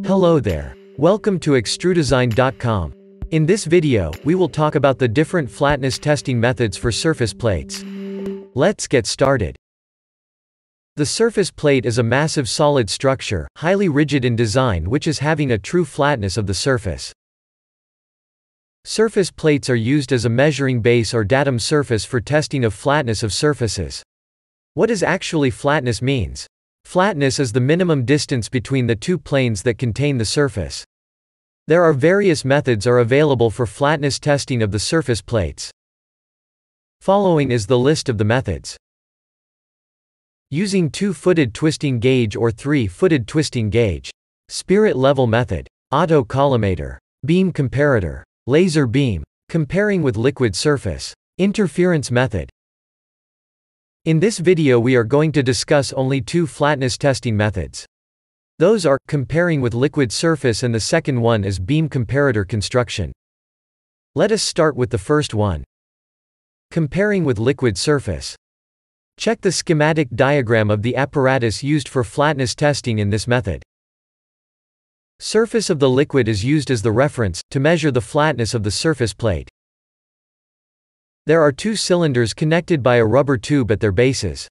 Hello there. Welcome to EXTRUDESIGN.com. In this video, we will talk about the different flatness testing methods for surface plates. Let's get started. The surface plate is a massive solid structure, highly rigid in design, which is having a true flatness of the surface. Surface plates are used as a measuring base or datum surface for testing of flatness of surfaces. What does actually flatness means? Flatness is the minimum distance between the two planes that contain the surface. There are various methods are available for flatness testing of the surface plates. Following is the list of the methods. Using two-footed twisting gauge or three-footed twisting gauge. Spirit level method. Auto collimator. Beam comparator. Laser beam. Comparing with liquid surface. Interference method. In this video we are going to discuss only two flatness testing methods. Those are, comparing with liquid surface, and the second one is beam comparator construction. Let us start with the first one. Comparing with liquid surface. Check the schematic diagram of the apparatus used for flatness testing in this method. Surface of the liquid is used as the reference, to measure the flatness of the surface plate. There are two cylinders connected by a rubber tube at their bases.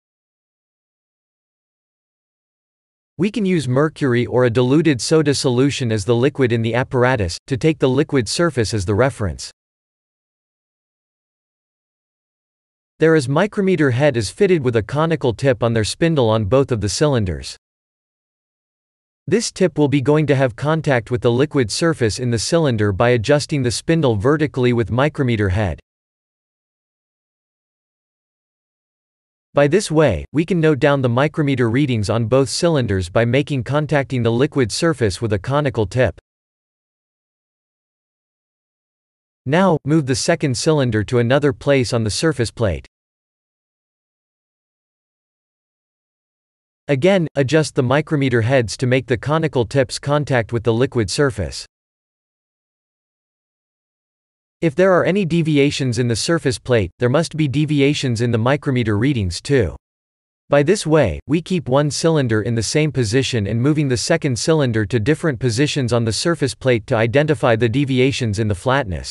We can use mercury or a diluted soda solution as the liquid in the apparatus, to take the liquid surface as the reference. There is micrometer head is fitted with a conical tip on their spindle on both of the cylinders. This tip will be going to have contact with the liquid surface in the cylinder by adjusting the spindle vertically with micrometer head. By this way, we can note down the micrometer readings on both cylinders by making contacting the liquid surface with a conical tip. Now, move the second cylinder to another place on the surface plate. Again, adjust the micrometer heads to make the conical tips contact with the liquid surface. If there are any deviations in the surface plate, there must be deviations in the micrometer readings too. By this way, we keep one cylinder in the same position and moving the second cylinder to different positions on the surface plate to identify the deviations in the flatness.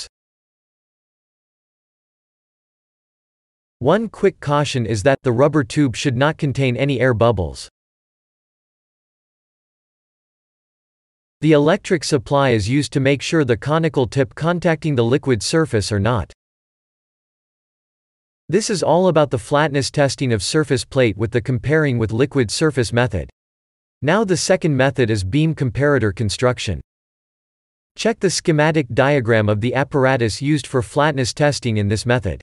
One quick caution is that the rubber tube should not contain any air bubbles. The electric supply is used to make sure the conical tip contacting the liquid surface or not. This is all about the flatness testing of surface plate with the comparing with liquid surface method. Now the second method is beam comparator construction. Check the schematic diagram of the apparatus used for flatness testing in this method.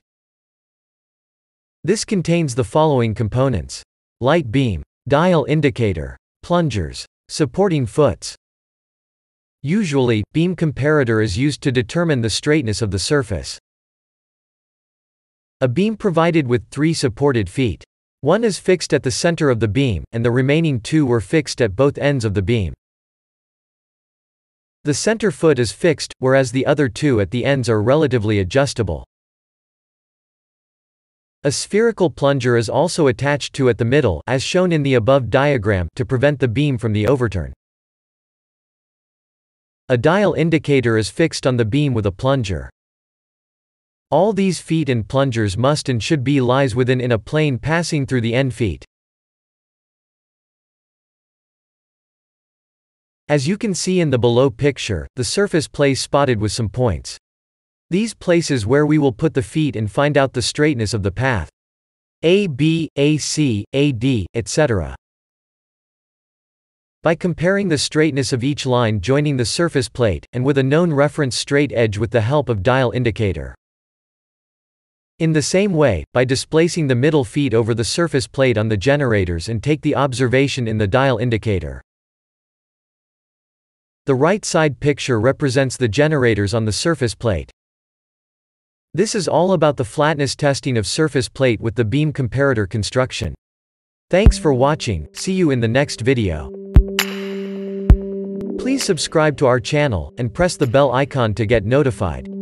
This contains the following components: light beam, dial indicator, plungers, supporting foots. Usually, beam comparator is used to determine the straightness of the surface. A beam provided with 3 supported feet. One is fixed at the center of the beam, and the remaining 2 were fixed at both ends of the beam. The center foot is fixed, whereas the other 2 at the ends are relatively adjustable. A spherical plunger is also attached to at the middle, as shown in the above diagram, to prevent the beam from the overturn. A dial indicator is fixed on the beam with a plunger. All these feet and plungers must and should be lies within in a plane passing through the end feet. As you can see in the below picture, the surface place spotted with some points. These places where we will put the feet and find out the straightness of the path. A, B, A, C, A, D, etc. By comparing the straightness of each line joining the surface plate, and with a known reference straight edge with the help of dial indicator. In the same way, by displacing the middle feet over the surface plate on the generators and take the observation in the dial indicator. The right side picture represents the generators on the surface plate. This is all about the flatness testing of surface plate with the beam comparator construction. Thanks for watching, see you in the next video. Please subscribe to our channel, and press the bell icon to get notified.